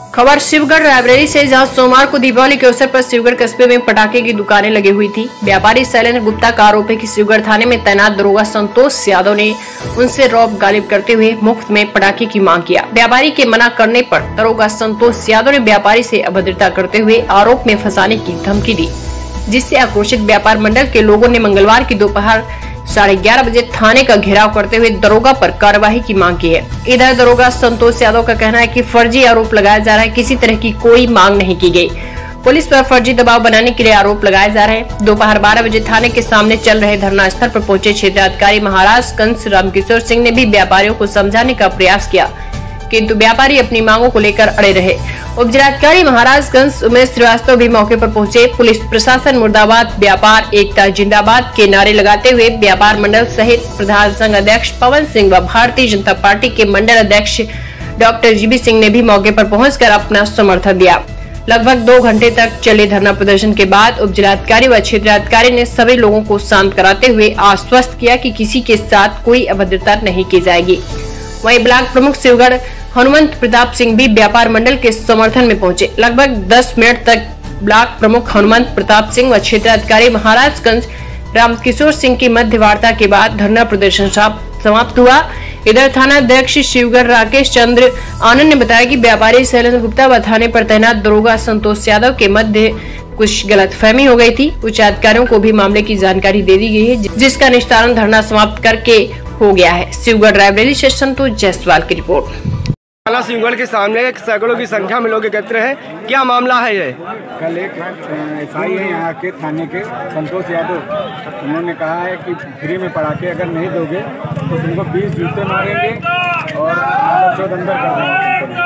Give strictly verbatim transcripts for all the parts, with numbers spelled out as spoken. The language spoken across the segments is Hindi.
खबर शिवगढ़ रायबरेली से, जहां सोमवार को दीपावली के अवसर पर शिवगढ़ कस्बे में पटाखे की दुकानें लगी हुई थी। व्यापारी शैलेंद्र गुप्ता का आरोप है कि शिवगढ़ थाने में तैनात दरोगा संतोष यादव ने उनसे रौब गालिब करते हुए मुफ्त में पटाखे की मांग किया। व्यापारी के मना करने पर दरोगा संतोष यादव ने व्यापारी से अभद्रता करते हुए आरोप में फंसाने की धमकी दी, जिससे आक्रोशित व्यापार मंडल के लोगों ने मंगलवार की दोपहर साढ़े ग्यारह बजे थाने का घेराव करते हुए दरोगा पर कार्रवाई की मांग की है। इधर दरोगा संतोष यादव का कहना है कि फर्जी आरोप लगाया जा रहा है, किसी तरह की कोई मांग नहीं की गई। पुलिस पर फर्जी दबाव बनाने के लिए आरोप लगाए जा रहे हैं। दोपहर बारह बजे थाने के सामने चल रहे धरना स्थल पर पहुंचे क्षेत्राधिकारी महाराज कंस रामकिशोर सिंह ने भी व्यापारियों को समझाने का प्रयास किया, किंतु व्यापारी अपनी मांगों को लेकर अड़े रहे। उपजिलाधिकारी महाराजगंज उमेश श्रीवास्तव भी मौके पर पहुंचे। पुलिस प्रशासन मुर्दाबाद, व्यापार एकता जिंदाबाद के नारे लगाते हुए व्यापार मंडल सहित प्रधान संघ अध्यक्ष पवन सिंह व भारतीय जनता पार्टी के मंडल अध्यक्ष डॉक्टर जीबी सिंह ने भी मौके पर पहुंचकर अपना समर्थन दिया। लगभग दो घंटे तक चले धरना प्रदर्शन के बाद उपजिलाधिकारी व क्षेत्राधिकारी ने सभी लोगों को शांत कराते हुए आश्वस्त किया कि किसी के साथ कोई अभद्रता नहीं की जाएगी। वहीं ब्लॉक प्रमुख शिवगढ़ हनुमंत प्रताप सिंह भी व्यापार मंडल के समर्थन में पहुंचे। लगभग दस मिनट तक ब्लॉक प्रमुख हनुमंत प्रताप सिंह व क्षेत्राधिकारी महाराजगंज रामकिशोर सिंह की मध्य वार्ता के बाद धरना प्रदर्शन समाप्त हुआ। इधर थाना अध्यक्ष शिवगढ़ राकेश चंद्र आनंद ने बताया कि व्यापारी शैलेंद्र गुप्ता व थाने पर तैनात दरोगा संतोष यादव के मध्य कुछ गलतफहमी हो गई थी। उच्च अधिकारियों को भी मामले की जानकारी दे दी गई है, जिसका निस्तारण धरना समाप्त करके हो गया है। शिवगढ़ रायबरेली से संतोष जायसवाल की रिपोर्ट। शिवगढ़ के सामने सैकड़ों की संख्या में लोग एकत्र हैं, क्या मामला है ये? कल एक एसआई है यहाँ के थाने के संतोष यादव, उन्होंने कहा है कि फ्री में पटाखे अगर नहीं दोगे तो तुमको बीस जूते मारेंगे और चौदह अंदर कर देंगे।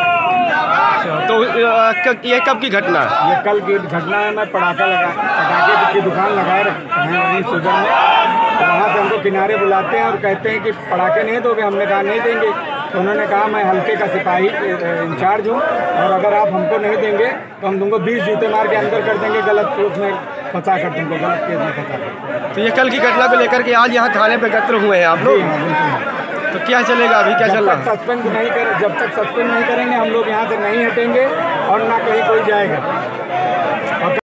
तो ये कब की घटना है? ये कल की घटना है। मैं पटाखा लगा पटाखे की दुकान लगाए रखे हैं वहीं शिवगढ़ में, तो वहाँ से हमको किनारे बुलाते हैं और कहते हैं कि पटाखे नहीं दोगे। हमने कहा नहीं देंगे, तो उन्होंने कहा मैं हल्के का सिपाही इंचार्ज हूँ और अगर आप हमको नहीं देंगे तो हम तुमको बीस जूते मार के अंदर कर देंगे, गलत प्रूफ में फंसा कर, तुमको गलत केस में फंसा कर। तो ये कल की घटना को लेकर के आज यहाँ थाने पे एकत्र हुए हैं आप लोग? तो क्या चलेगा अभी, क्या चल रहा है? सस्पेंड नहीं कर जब तक सस्पेंड नहीं करेंगे हम लोग यहाँ से नहीं हटेंगे और ना कहीं कोई जाएगा।